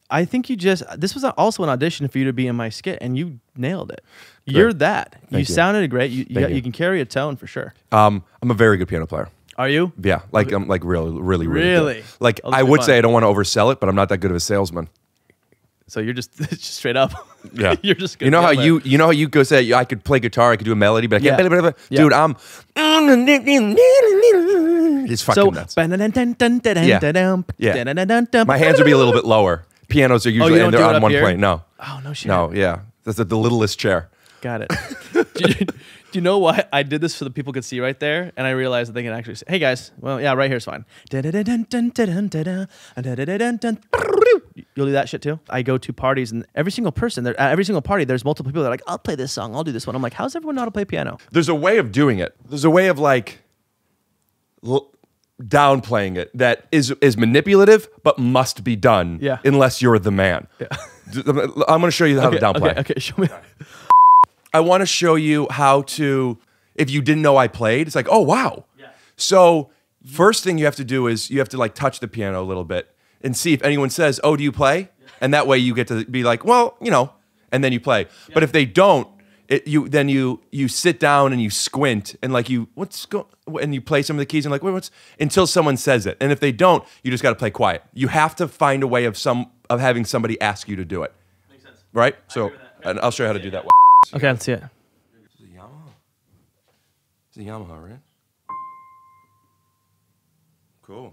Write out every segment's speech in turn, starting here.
I think you just, this was also an audition for you to be in my skit, and you nailed it. Great. You're that. You sounded great. You can carry a tone for sure. I'm a very good piano player. Are you? Yeah, like I'm like really good. Like I would say I don't want to oversell it, but I'm not that good of a salesman. So you're just straight up. Yeah, you're just good. You know how you go say I could play guitar, I could do a melody, but I can't. Yeah. Dude, I'm. It's fucking nuts. Yeah. My hands would be a little bit lower. Pianos are usually and they're on one plane. No. Oh no shit. No, yeah, that's the littlest chair. Got it. Do you know why I did this so that people could see right there? And I realized that they can actually say, hey guys, well, yeah, right here's fine. You'll do that shit too? I go to parties and every single party, there's multiple people that are like, I'll play this song, I'll do this one. I'm like, how's everyone know how to play piano? There's a way of doing it. There's a way of like downplaying it that is manipulative, but must be done unless you're the man. Yeah. I'm going to show you how to downplay. Okay, show me. I want to show you how to, if you didn't know I played, it's like, oh, wow. Yeah. So first thing you have to do is you have to like touch the piano a little bit and see if anyone says, oh, do you play? Yeah. And that way you get to be like, well, you know, and then you play. Yeah. But if they don't, then you sit down and you squint and like and you play some of the keys and like, wait, until someone says it. And if they don't, you just got to play quiet. You have to find a way of having somebody ask you to do it. Makes sense. Right? So, and I'll show you how to do that. Okay, let's see it. This is a Yamaha. It's a Yamaha, right? Cool.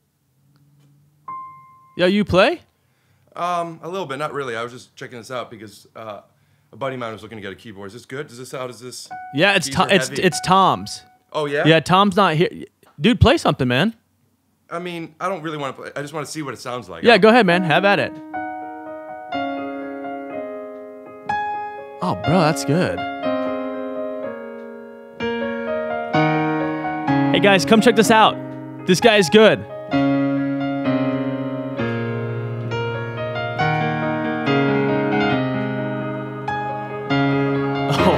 Yeah, you play? A little bit, not really. I was just checking this out because a buddy of mine was looking to get a keyboard. Is this good? How does this? Yeah, it's Tom's. Oh yeah. Yeah, Tom's not here. Dude, play something, man. I mean, I don't really want to play. I just want to see what it sounds like. Yeah, go ahead, man. Have at it. Oh, bro, that's good. Hey, guys, come check this out. This guy is good. Oh.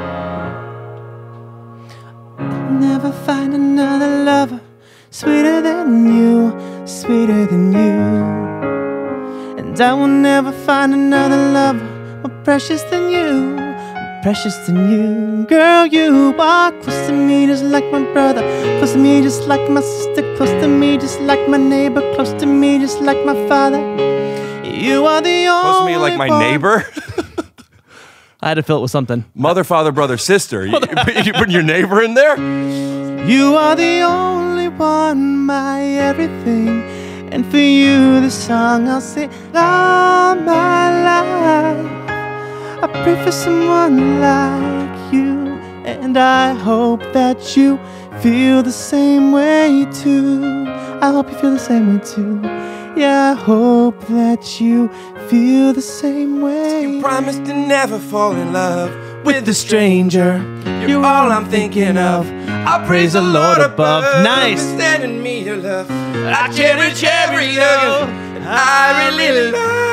I'll never find another lover sweeter than you, sweeter than you. And I will never find another lover more precious than you, precious than you. Girl, you are close to me just like my brother, close to me just like my sister, close to me just like my neighbor, close to me just like my father. You are the only close to me like my neighbor? I had to fill it with something. Mother, father, brother, sister. You putting your neighbor in there? You are the only one, my everything. And for you, the song I'll sing all my life. I pray for someone like you, and I hope that you feel the same way too. I hope you feel the same way too. Yeah, I hope that you feel the same way. You promised to never fall in love with a stranger. You're all I'm thinking of. I praise the Lord above. Nice. Sending me your love. I cherish every hug. I really love.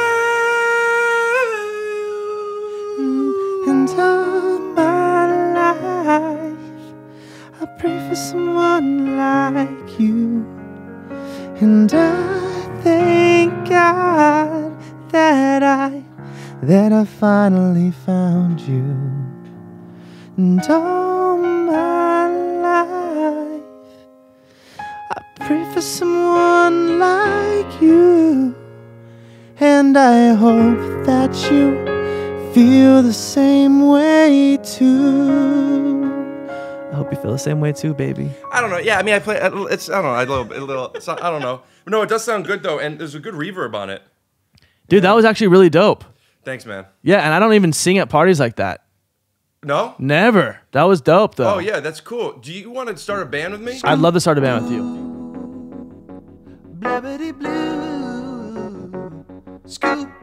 And all my life, I pray for someone like you. And I thank God that I finally found you. And all my life, I pray for someone like you. And I hope that you feel the same way too. I hope you feel the same way too, baby. I don't know. Yeah, I mean, I play. It's I don't know. A little. I don't know. No, it does sound good though, and there's a good reverb on it. Dude, that was actually really dope. Thanks, man. Yeah, and I don't even sing at parties like that. No? Never. That was dope though. Oh yeah, that's cool. Do you want to start a band with me? I'd love to start a band with you. Blabbity blue, scoop.